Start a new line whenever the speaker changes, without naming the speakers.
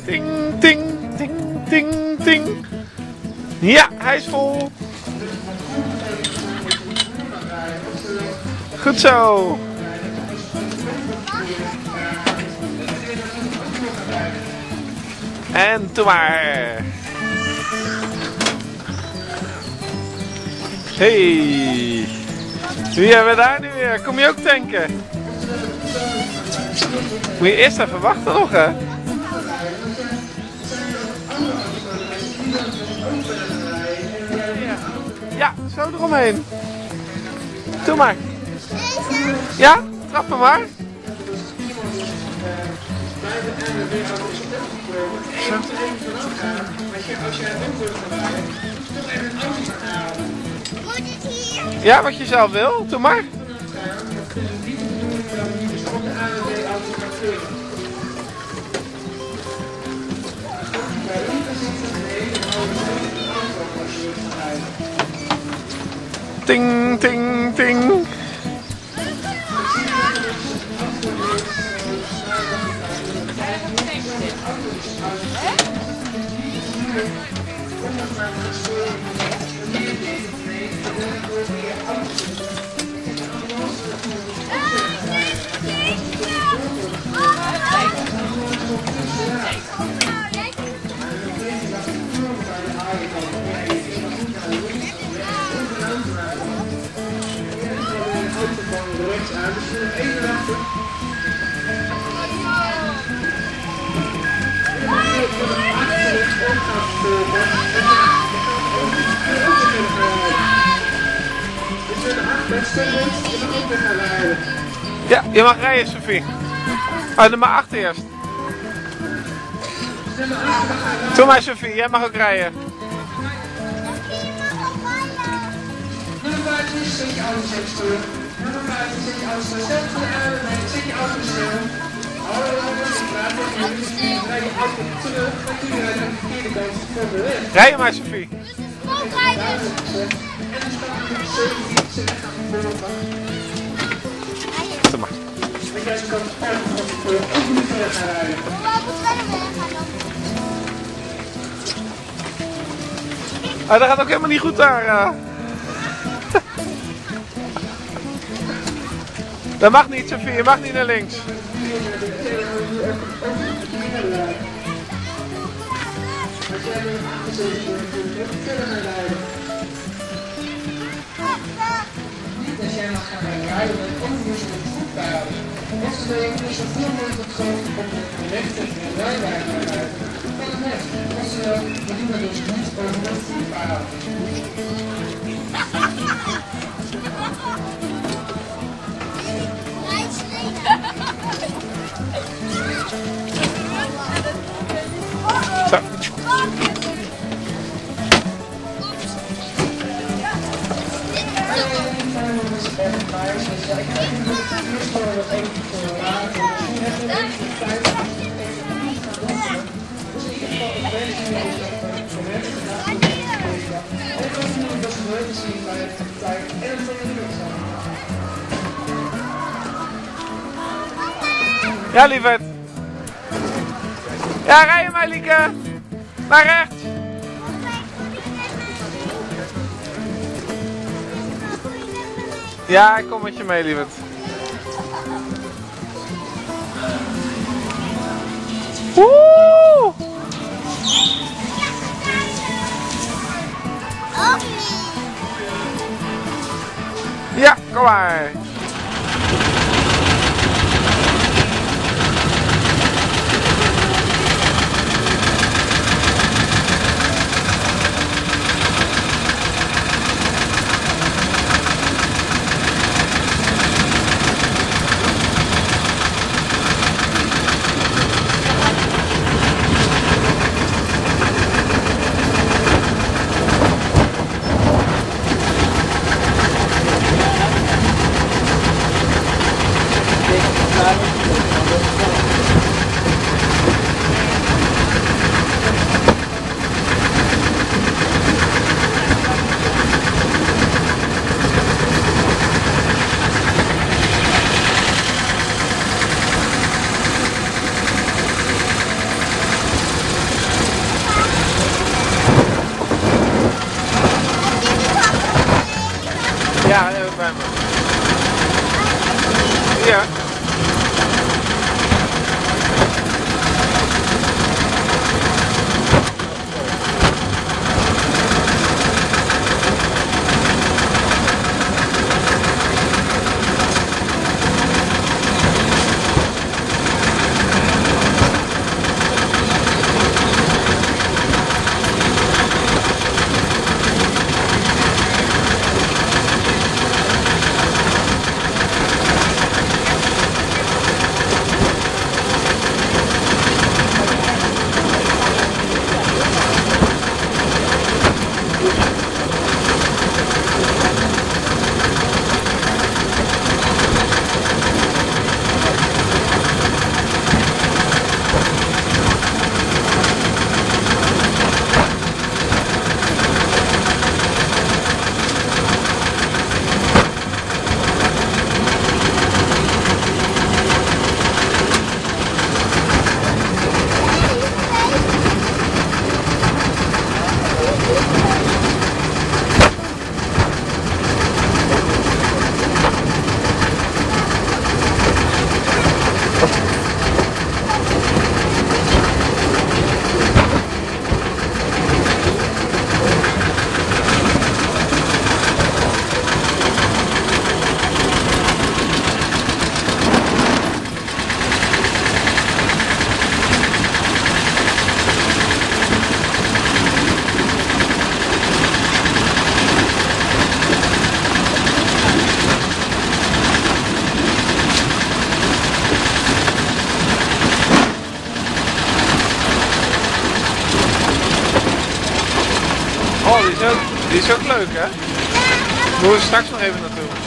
Ting, ting, ting, ting, ting. Ja, hij is vol. Goed zo. En doe maar. Hey. Wie hebben we daar nu weer? Kom je ook tanken? Moet je eerst even wachten nog, hè? Ja, zo eromheen. Doe maar. Ja, trap hem maar. Ja, wat je zelf wil. Doe maar. Ting, ting, ting. Ja, je mag rijden, Sophie. Oh, nummer 8 eerst. Doe maar, Sophie, jij mag ook rijden.
Nummer 15 zet je auto stil. Nummer 15 zet je auto stil. Zet van de aanleiding, zet je auto stil. Hou je jongens, laat je rij je auto terug, dan kun je aan de verkeerde kant voor de weg.
Rij je maar, Sophie.
En dan stap je 17 ze weg aan de voorkant.
Doe maar.
En jij kan het uit van de voorkant ook niet verder gaan rijden.
Oh, dat gaat ook helemaal niet goed daar. Dat mag niet, Sophie, je mag niet naar links.
Niet als jij mag gaan rijden met onbewuste voetpaden. Wat is nou je zoveel mogelijk gewoon op de rechter en rijbaan gaan rijden? Van de weg. Als we doen dat dus niet over de voetpaden.
Zo. Ja, lieverd. Ja, rij je maar, Lieke. Naar rechts. Ja, ik kom met je mee, lieverd. Woe! Ja, kom maar. Ja, die is ook leuk, hè? Moeten we straks nog even naartoe.